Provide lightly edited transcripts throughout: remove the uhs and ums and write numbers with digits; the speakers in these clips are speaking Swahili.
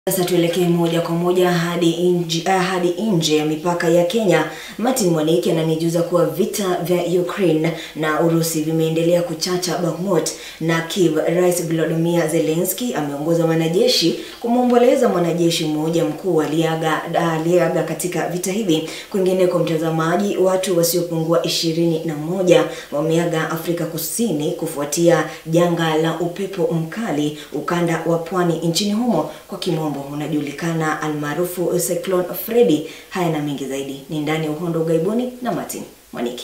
Sasa tuelekee moja kwa moja hadi nje ya mipaka ya Kenya. Martin Mwaniki ananijuza kuwa vita vya Ukraine na Urusi vimeendelea kuchacha Bakhmut na Kiev. Rais Volodymyr Zelensky ameongoza wanajeshi kumwomboleza mwanajeshi mmoja mkuu aliaga katika vita hivi. Kwingine kwa mtazamaji, watu wasiopungua 21 wameaga Afrika Kusini kufuatia janga la upepo mkali ukanda wa pwani nchini humo, kwa kimombo unajulikana almaarufu Cyclone Freddy. Haya na mengi zaidi ni ndani ya Uhondo Ughaibuni na Martin Mwaniki.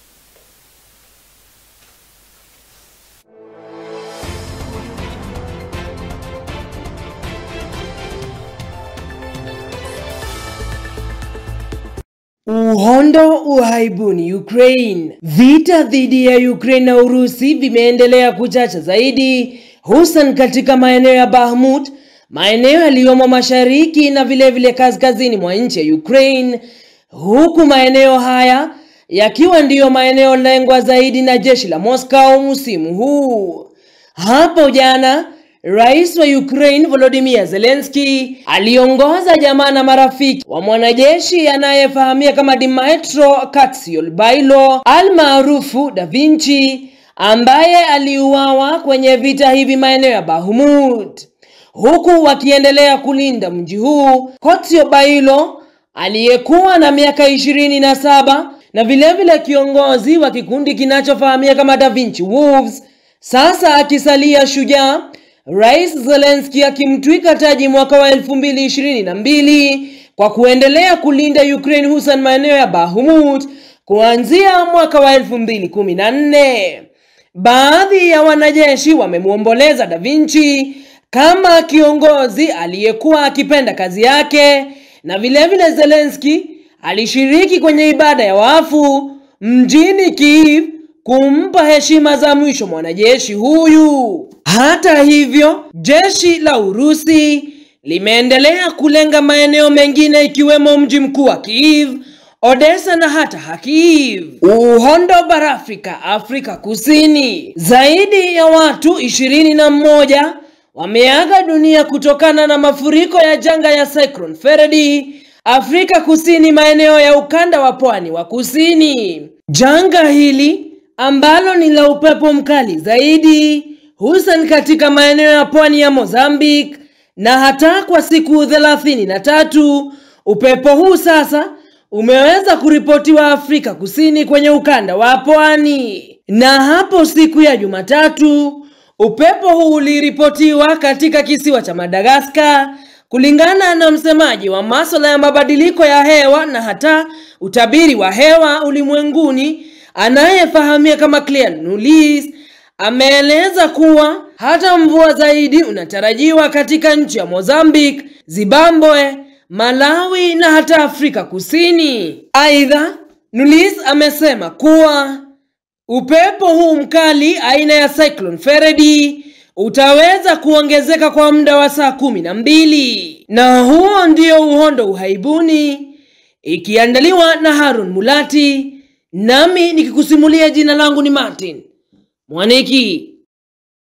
Uhondo Ughaibuni Ukraine. Vita dhidi ya Ukraine na Urusi vimeendelea kuchacha zaidi, hususan katika maeneo ya Bakhmut, maeneo yaliyomo mashariki na vile kaskazini mwa nchi ya Ukraine, huku maeneo haya yakiwa ndiyo maeneo lengwa zaidi na jeshi la Moscow msimu huu. Hapo jana, Rais wa Ukraine Volodymyr Zelensky aliongoza jamaa na marafiki wa mwanajeshi anayefahamika kama Dmytro Ughaibuni almaarufu Da Vinci, ambaye aliuawa kwenye vita hivi maeneo ya Bakhmut, huku wakiendelea kulinda mji huu. Ughaibuni aliyekuwa na miaka 27 na vile kiongozi wa kikundi kinachofahamika kama Da Vinci Wolves, sasa akisalia shujaa, Rais Zelensky akimtwika taji mwaka wa 2022 kwa kuendelea kulinda Ukraine hususan maeneo ya Bakhmut kuanzia mwaka wa 2014. Baadhi ya wanajeshi wamemuomboleza Da Vinci kama kiongozi aliyekuwa akipenda kazi yake, na vile Zelensky alishiriki kwenye ibada ya wafu mjini Kiev kumpa heshima za mwisho mwanajeshi huyu. Hata hivyo, jeshi la Urusi limeendelea kulenga maeneo mengine ikiwemo mji mkuu wa Kiev, Odessa na hata Kharkiv. Uhondo barafrika Afrika Kusini. Zaidi ya watu 21 wameaga dunia kutokana na mafuriko ya janga ya Cyclone Freddy Afrika Kusini, maeneo ya ukanda wa pwani wa kusini. Janga hili ambalo ni la upepo mkali zaidi, hususan katika maeneo ya pwani ya Mozambique, na hata kwa siku 33 upepo huu sasa umeweza kuripotiwa Afrika Kusini kwenye ukanda wa pwani. Na hapo siku ya Jumatatu, upepo huu uliripotiwa katika kisiwa cha Madagascar, kulingana na msemaji wa masuala ya mabadiliko ya hewa na hata utabiri wa hewa ulimwenguni anayefahamika kama Clear Nulis. Ameeleza kuwa hata mvua zaidi unatarajiwa katika nchi ya Mozambique, Zimbabwe, Malawi na hata Afrika Kusini. Aidha, Nulis amesema kuwa upepo huu mkali aina ya Cyclone Freddy utaweza kuongezeka kwa muda wa saa 12. Na huo ndio Uhondo Ughaibuni, ikiandaliwa na Harun Mulati, nami nikikusimulia. Jina langu ni Martin Mwaniki.